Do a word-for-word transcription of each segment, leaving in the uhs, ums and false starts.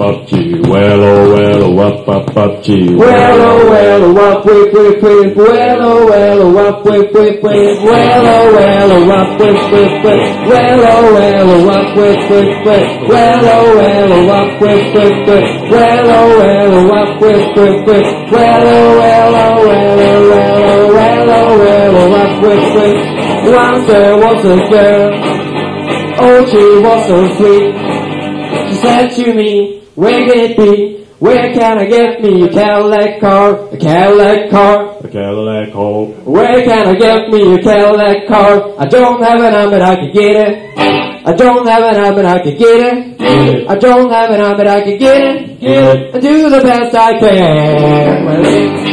up gee. Well, oh, well, oh, up, up, up gee. Well, oh, well, oh, up, whip, whip, whip. Well, oh, well, oh, up, whip, whip, whip. Well, oh, well, oh, up, whip, whip, whip. Well, oh, well, oh, up, whip, whip, whip. Well, oh, well, oh, up, whip, whip, whip. Well, oh, well, oh, up, whip, whip, whip. Well, oh, well, oh, well, oh, well, oh, well, oh, well, oh, up, whip, whip. Once there was a girl, oh, she was so sweet. She said to me, where can it be? Where can I get me a Cadillac car? A Cadillac car? A Cadillac car. Where can I get me a Cadillac car? I don't have an arm, but I can get it. I don't have an arm, but I can get it. I don't have an arm, but I can get it. Get it. I do the best I can. Well,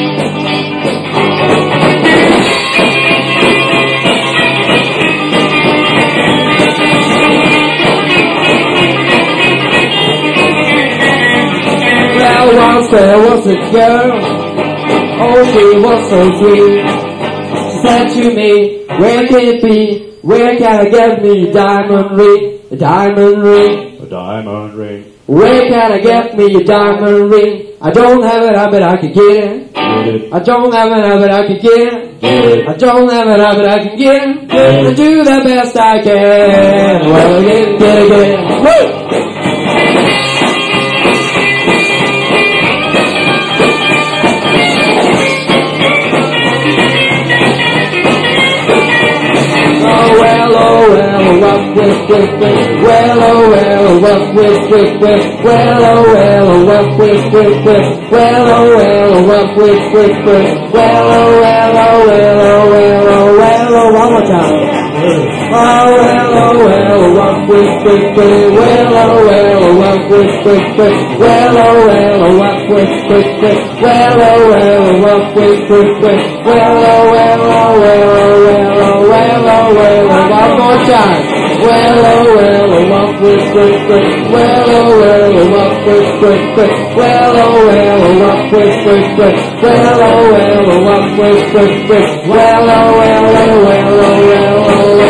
once there was a girl, oh, she was so sweet. She said to me, where can it be? Where can I get me a diamond ring? A diamond ring? A diamond ring. Where can I get me a diamond ring? I don't have it, but I can get it. Get it. I don't have it, but I can get it. Get it. I don't have it, but I can get it. Get it. I do the best I can. Well, get it, get it, get it. Woo! Up with with with, well oh well, up with with with, well oh well, up with with with, well oh well, up with with with, well oh well, oh well, oh well, oh well, oh one more time. Oh well, oh well, up with with with, well oh well, up with with with, well oh well, up with with with, well oh well, up with with with, well oh well, oh well, oh well, oh well, oh well, one more time. Well, oh, well, oh, up with, with, with. Well, oh, well, oh, up with, with, with. Well, oh, well, oh, up with, with, with. Well, oh, well, oh, up with, with, with. Well, oh, well, oh, well, oh, well, oh,